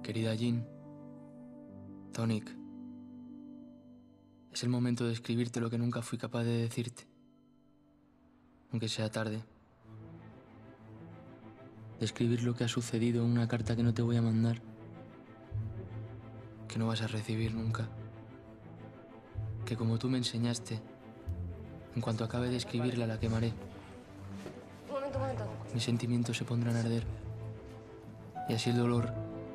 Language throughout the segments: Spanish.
Querida Jean, Tonic, es el momento de escribirte lo que nunca fui capaz de decirte, aunque sea tarde. De escribir lo que ha sucedido en una carta que no te voy a mandar, que no vas a recibir nunca. Que como tú me enseñaste, en cuanto acabe de escribirla la quemaré. Un momento. Mis sentimientos se pondrán a arder. Y así el dolor...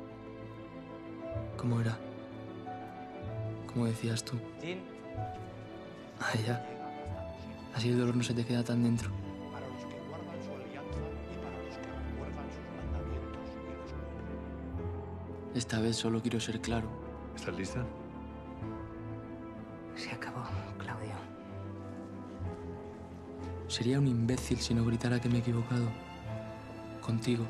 ¿Cómo era? ¿Cómo decías tú? Jean. Ah, ya. Así el dolor no se te queda tan dentro. Para los que guardan su alianza y para los que recuerdan sus mandamientos y los cumplen. Esta vez solo quiero ser claro. ¿Estás lista? Se acabó, Claudio. Sería un imbécil si no gritara que me he equivocado. Contigo.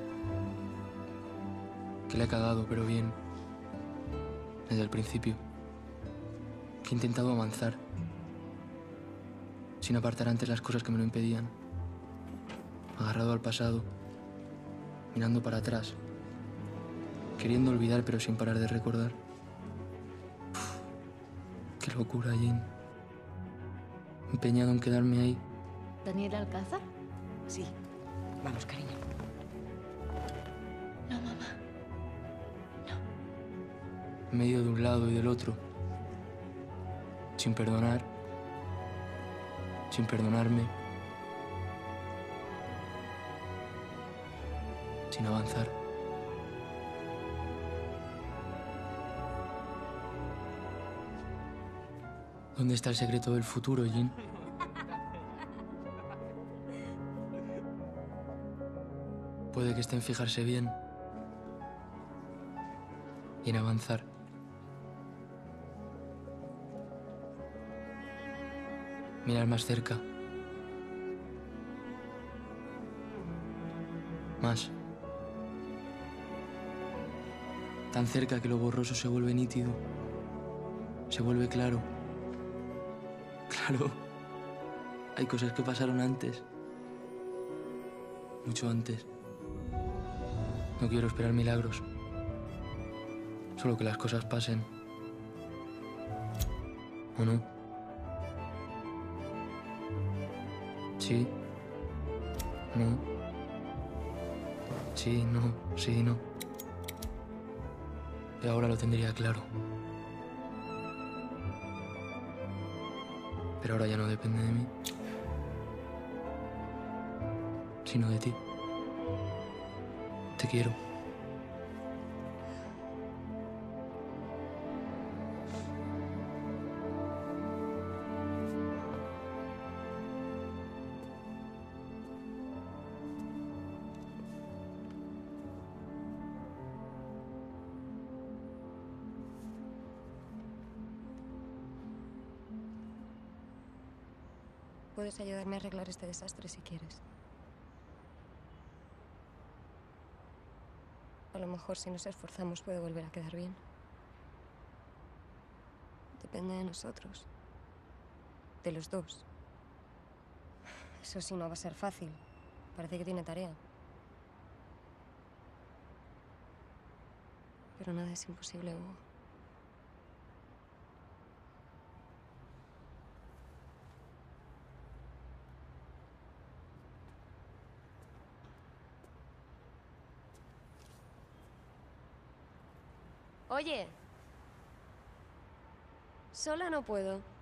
Que la he cagado, pero bien. Desde el principio. Que he intentado avanzar. Sin apartar antes las cosas que me lo impedían. Agarrado al pasado. Mirando para atrás. Queriendo olvidar, pero sin parar de recordar. Uf, qué locura, Jean. Empeñado en quedarme ahí. ¿Daniel Alcázar? Sí. Vamos, cariño. No, mamá. En medio de un lado y del otro. Sin perdonar. Sin perdonarme. Sin avanzar. ¿Dónde está el secreto del futuro, Jean? Puede que esté en fijarse bien y en avanzar. Mirar más cerca. Más. Tan cerca que lo borroso se vuelve nítido. Se vuelve claro. Claro. Hay cosas que pasaron antes. Mucho antes. No quiero esperar milagros. Solo que las cosas pasen. ¿O no? Sí. No. Sí, no. Sí, no. Y ahora lo tendría claro. Pero ahora ya no depende de mí. Sino de ti. Te quiero. Puedes ayudarme a arreglar este desastre si quieres. A lo mejor si nos esforzamos puede volver a quedar bien. Depende de nosotros. De los dos. Eso sí, no va a ser fácil. Parece que tiene tarea. Pero nada es imposible, Hugo. Oye. Sola no puedo.